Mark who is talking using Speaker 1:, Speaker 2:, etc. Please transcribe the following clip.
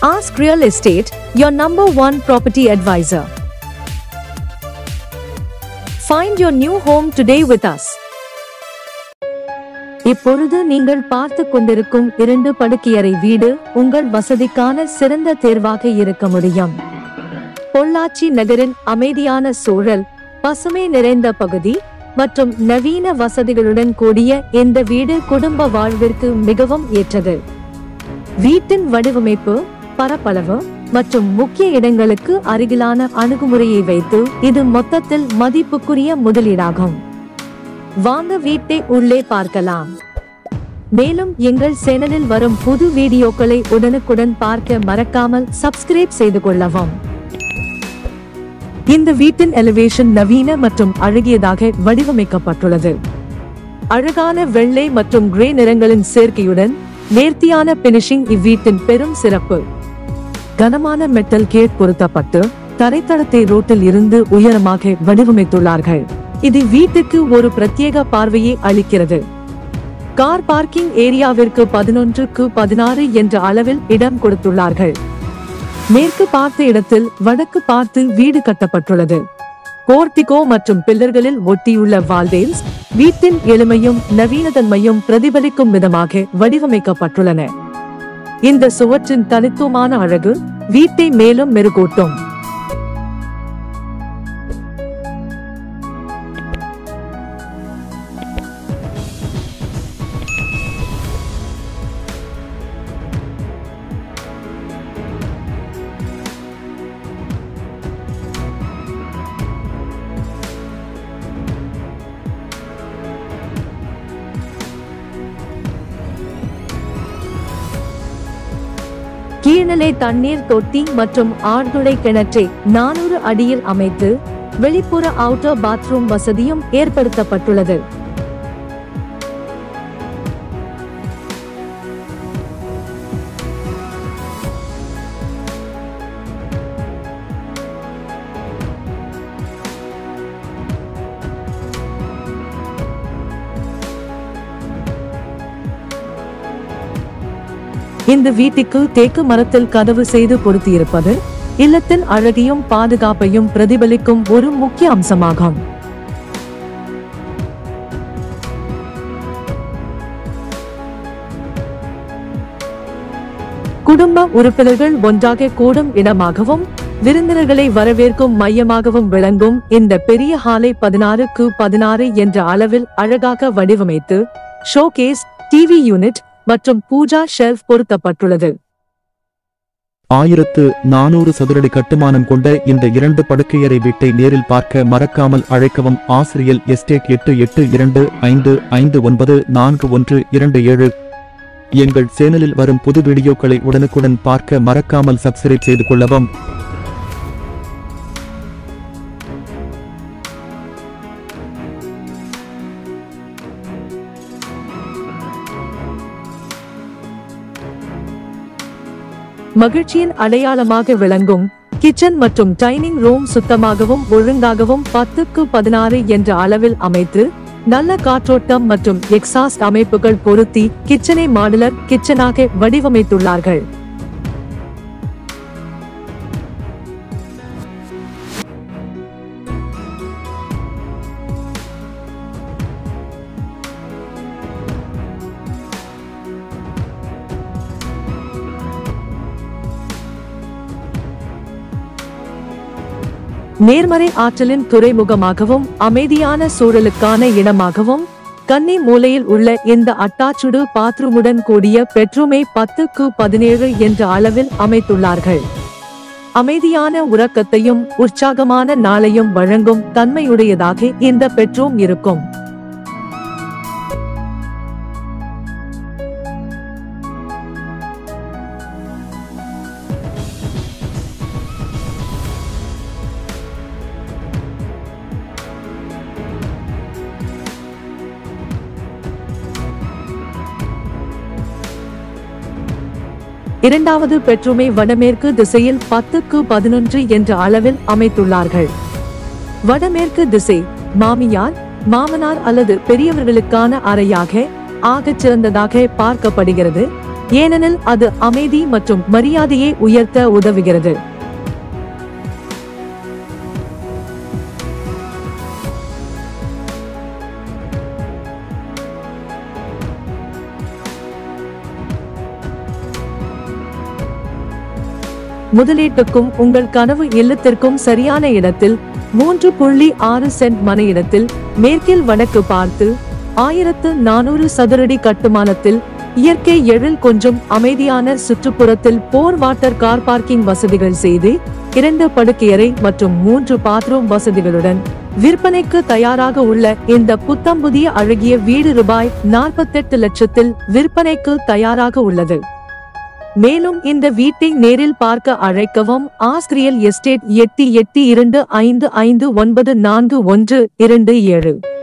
Speaker 1: Ask Real Estate, your #1 property advisor. Find your new home today with us. இப்பொழுது நீங்கள் பார்த்து கொண்டிருக்கும் 2 படுக்கையறை வீடு உங்கள் வசதிக்கான சிறந்த தேர்வாக இருக்க முடியும். பொள்ளாச்சி நகரின் அமைதியான சூழல், பசுமை நிறைந்த பகுதி மற்றும் நவீன வசதிகளுடன் கூடிய இந்த வீடு குடும்ப வாழ்விற்கு மிகவும் ஏற்றது. வீட்டின் வடிவமைப்பு, பரப்பளவு மற்றும் முக்கிய இடங்களுக்கு அருகிலான அணுகுமுறையை வைத்து இது மொத்தத்தில் மதிப்புக்குரிய முதலீடாகும். வாங்க வீட்டை உள்ளே பார்க்கலாம். மேலும் எங்கள் சேனலில் வரும் புது வீடியோக்களை உடனுக்குடன் பார்க்க மறக்காமல் சப்ஸ்கிரைப் செய்து கொள்ளவும். இந்த வீட்டின் எலிவேஷன் நவீன மற்றும் அழகியதாக வடிவமைக்கப்பட்டுள்ளது. அழகான வெள்ளை மற்றும் கிரே நிறங்களின் சேர்க்கையுடன் நேர்த்தியான பினிஷிங் இவ்வீட்டின் பெரும் சிறப்பு. கனமான மெட்டல் கேட் பொருத்தப்பட்டு தரைத்தளத்தை ரோட்டில் இருந்து உயரமாக வடிவமைத்துள்ளார்கள். இது வீட்டுக்கு ஒரு பிரத்யேக பார்வையை அளிக்கிறது. கார் பார்க்கிங் ஏரியாவிற்கு 11x16 என்ற அளவில் இடம் கொடுத்துள்ளார்கள். மேற்கு பார்த்த இடத்தில் வடக்கு பார்த்து வீடு கட்டப்பட்டுள்ளது. போர்டிகோ மற்றும் பில்லர்களில் ஒட்டியுள்ள வால்வேல்ஸ் வீட்டின் எளிமையும் நவீனத்தன்மையும் பிரதிபலிக்கும் விதமாக வடிவமைக்கப்பட்டுள்ளன. இந்த சுவற்றின் தனித்துவமான அழகு வீட்டை மேலும் மெருகூட்டும். கீழ்நிலை தண்ணீர் தொட்டி மற்றும் ஆழ்துளை கிணற்றை 400 அடியில் அமைத்து வெளிப்புற அவுட்டர் பாத்ரூம் வசதியும் ஏற்படுத்தப்பட்டுள்ளது. இந்த வீட்டுக்கு தேக்கு மரத்தில் கதவு செய்து பொருத்தியிருப்பது இல்லத்தின் அழகையும் பாதுகாப்பையும் பிரதிபலிக்கும் ஒரு முக்கிய அம்சமாகும். குடும்ப உறுப்பினர்கள் ஒன்றாக கூடும் இடமாகவும் விருந்தினர்களை வரவேற்கும் மையமாகவும் விளங்கும் இந்த பெரிய ஹாலை 16x16 என்ற அளவில் அழகாக வடிவமைத்து ஷோகேஸ், டிவி யூனிட் மற்றும் பூஜா ஷெல்ஃப் பொருத்தப்பட்டுள்ளது.
Speaker 2: 1400 சதுரடி கட்டுமானம் கொண்ட இந்த 2 படுக்கையறை வீட்டை நேரில் பார்க்க மறக்காமல் அழைக்கவும். ஆசிரியல் எஸ்டேட் 8825594127. எங்கள் சேனலில் வரும் புது வீடியோக்களை உடனுக்குடன் பார்க்க மறக்காமல் சப்ஸ்கிரைப் செய்து கொள்ளவும்.
Speaker 1: மகிழ்ச்சியின் அடையாளமாக விளங்கும் கிச்சன் மற்றும் டைனிங் ரூம் சுத்தமாகவும் ஒழுங்காகவும் 10x16 என்ற அளவில் அமைத்து நல்ல காற்றோட்டம் மற்றும் எக்ஸாஸ்ட் அமைப்புகள் பொருத்தி கிச்சனை மாடுலர் கிச்சனாக வடிவமைத்துள்ளார்கள். நேர்மறை ஆற்றலின் துறைமுகமாகவும் அமைதியான சூழலுக்கான இடமாகவும் கன்னி மூலையில் உள்ள இந்த அட்டாச்சுடு பாத்ரூமுடன் கூடிய பெட்ரூமை 10x17 என்ற அளவில் அமைத்துள்ளார்கள். அமைதியான உறக்கத்தையும் உற்சாகமான நாளையும் வழங்கும் தன்மையுடையதாக இந்த பெட்ரூம் இருக்கும். இரண்டாவது பெட்ரூமை வடமேற்கு திசையில் 10x11 என்ற அளவில் அமைத்துள்ளார்கள். வடமேற்கு திசை மாமியார், மாமனார் அல்லது பெரியவர்களுக்கான அறையாக ஆகச் சிறந்ததாக பார்க்கப்படுகிறது. ஏனெனில் அது அமைதி மற்றும் மரியாதையை உயர்த்த உதவுகிறது. முதலீட்டுக்கும் உங்கள் கனவு இல்லத்திற்கும் சரியான இடத்தில் 3.6 சென்ட் மனை இடத்தில் மேற்கில் வடக்கு பார்த்து 1400 சதுரடி கட்டுமானத்தில் இயற்கை எழில் கொஞ்சம் அமைதியான சுற்றுப்புறத்தில் 4 வாட்டர் கார் பார்க்கிங் வசதிகள் செய்து 2 படுக்கையறை மற்றும் 3 பாத்ரூம் வசதிகளுடன் விற்பனைக்கு தயாராக உள்ள இந்த புத்தம்புதிய அழகிய வீடு ரூபாய் 48 லட்சத்தில் விற்பனைக்கு தயாராக உள்ளது. மேலும் இந்த வீட்டை நேரில் பார்க்க அழைக்கவும். ஆஸ்திரியல் எஸ்டேட் 8825594127.